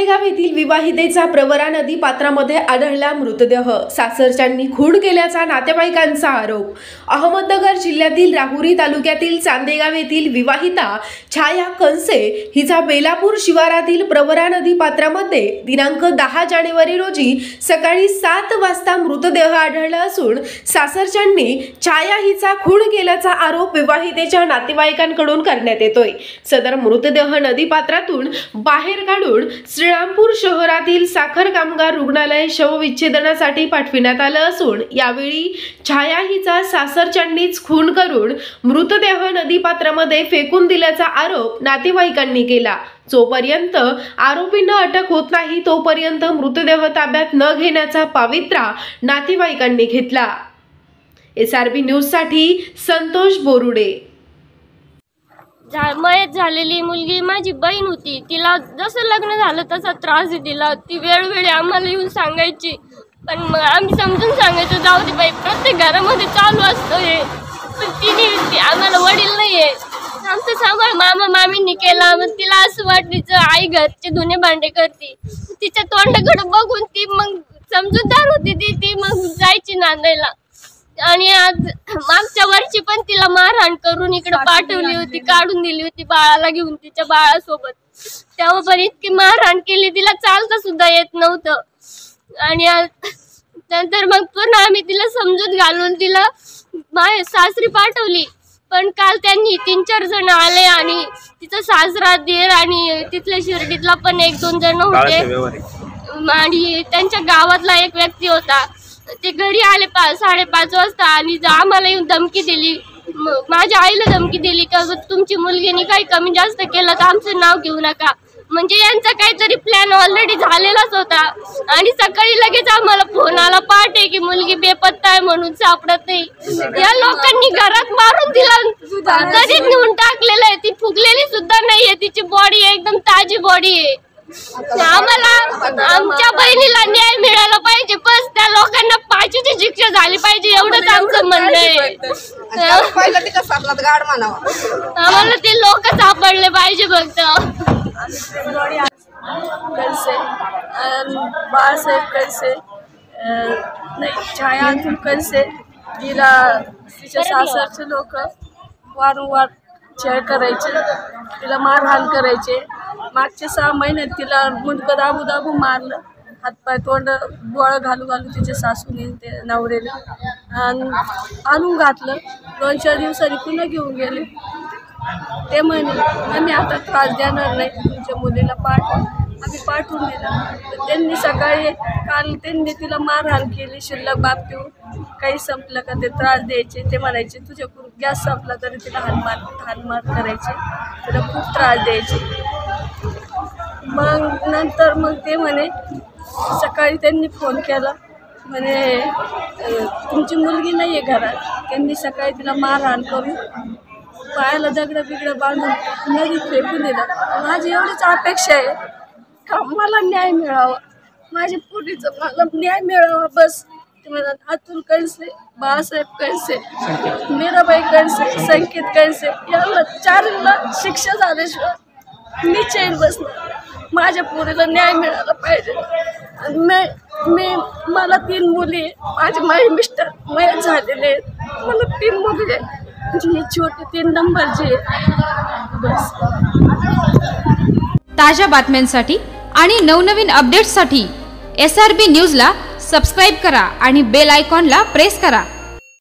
चांदेगाव येथील विवाहितेचा प्रवरा नदी पात्रामध्ये आढळला मृतदेह। सासरच्यांनी खून केल्याचा नातेवाईकांचा आरोप। अहमदनगर जिल्ह्यातील राहुरी तालुक्यातील चांदेगाव येथील विवाहिता छाया कंसे हिचा बेलापूर शिवारातील प्रवरा नदी पात्रामध्ये दिनांक 10 जानेवारी रोजी सकाळी 7 वाजता मृतदेह आढळला असून सासरच्यांनी छाया हिचा खून केल्याचा आरोप विवाहितेच्या नातेवाईकांकडून करण्यात येतोय। सदर मृतदेह नदी पात्रातून बाहेर काढून श्रीरामपूर शहरातील साखर कामगार रुग्णालय शवविच्छेदनासाठी पाठविण्यात आलं असून यावेळी छाया हिचा सासरच्यांनीच खून करून मृतदेह नदी पात्रामध्ये फेकून दिल्याचा आरोप नातेवाईकांनी केला। जोपर्यंत आरोपींना अटक होत नाही तोपर्यंत मृतदेह ताब्यात न घेण्याचा पवित्रा नातेवाईकांनी घेतला। SRB न्यूज साठी संतोष बोरुडे। मयत झालेली मुलगी माझी बहीण होती। तिला जसं लग्न झालं तसा त्रास दिला। ती वेळोवेळी आम्हाला येऊन सांगायची, पण मग आम्ही समजून सांगायचो जाऊ दे बाई, प्रत्येक घरामध्ये चालू असतं हे। पण तिने आम्हाला वडील नाही आहे, आमचं सांभाळ मामा मामींनी केला। मग तिला असं वाटायचं आई घरचे धुणे भांडे करते, तिच्या तोंडाकडे बघून ती मग समजूतदार होती ती मग जायची नांदायला। आणि आज मागच्या वर्षी पण तिला मारहाण करून इकडे पाठवली होती, काढून दिली होती बाळाला घेऊन तिच्या बाळासोबत। तेव्हा पण इतकी मारहाण केली, तिला चालता सुद्धा येत नव्हतं। आणि नंतर मग पुन्हा आम्ही तिला समजूत घालून तिला माझ्या सासरी पाठवली। पण काल त्यांनी 3-4 जण आले आणि तिचा सासरा दीर आणि तिथल्या शिर्डीतला पण 1-2 जण होते आणि त्यांच्या गावातला एक व्यक्ती होता। ते घरी आले 5:30 वाजता आणि आम्हाला येऊन धमकी दिली, माझ्या आईला धमकी दिली का तुमची मुलगीने काही कमी जास्त केलं तर आमचं नाव घेऊ नका। म्हणजे यांचा काहीतरी प्लॅन ऑलरेडी झालेलाच होता। आणि सकाळी लगेच आम्हाला फोन आला पहाटे की मुलगी बेपत्ता आहे म्हणून सापडत नाही। या लोकांनी घरात मारून तिला नदीत नेऊन टाकलेलं आहे, ती फुगलेली सुद्धा नाहीये, तिची बॉडी एकदम ताजी बॉडी आहे। आम्हाला आमच्या बहिणीला न्याय मिळाला पाहिजे, बस त्या लोकांना फाशीची शिक्षा झाली पाहिजे एवढंच आमचं म्हणणं आहे। आम्हाला ते लोक सापडले पाहिजे फक्त। बाळासाहेब कंसे नाही, छाया कंसे तिला तिच्या सासरचे लोक वारंवार छळ करायचे, तिला मारहाण करायचे। मागच्या 6 महिन्यात तिला मुंडकं दाबू मारलं, हातपाय तोंड बोळ घालू तिच्या सासूने ते नवऱ्याने आणून घातलं। 2-4 दिवसांनी पुन्हा घेऊन गेले। ते म्हणे आम्ही आता त्रास देणार नाही, तुमच्या मुलीला आम्ही पाठवून दिलं। त्यांनी सकाळी काल त्यांनी तिला मारहाण केली, शिल्लक बाप देऊन काही संपलं का ते त्रास द्यायचे। ते म्हणायचे तुझ्याकडून गॅस संपला तरी तिला हानमार करायचे, तिला खूप त्रास द्यायचे। मग नंतर ते म्हणे सकाळी त्यांनी फोन केला, म्हणे तुमची मुलगी नाही आहे घरात। त्यांनी सकाळी तिला मारहाण करून पायाला दगडं बांधून नदीत फेकून दिलं। माझी एवढीच अपेक्षा आहे का मला न्याय मिळावा, माझ्या पोरीचं मला न्याय मिळावा बस। ते म्हणतात अतुल कंसे, बाळासाहेब कंसे, मीराबाई कंसे, संकेत कंसे याला 4ला शिक्षा झाल्याशिवाय मी चैन बसणार। माझ्या पोरीला न्याय मिळाला पाहिजे। मला 3 मुली, माझे मिस्टर मयत झालेले आहेत, मला 3 मुली आहेत, ही छोटी 3 नंबरची बस। ताज्या बातम्यांसाठी आणि नवनवीन अपडेट्ससाठी SRB न्यूजला सबस्क्राईब करा आणि बेल आयकॉनला प्रेस करा।